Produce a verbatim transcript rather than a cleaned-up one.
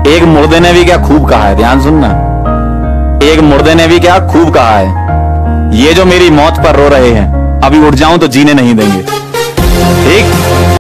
एक मुर्दे ने भी क्या खूब कहा है, ध्यान सुनना। एक मुर्दे ने भी क्या खूब कहा है, ये जो मेरी मौत पर रो रहे हैं, अभी उठ जाऊं तो जीने नहीं देंगे। ठीक।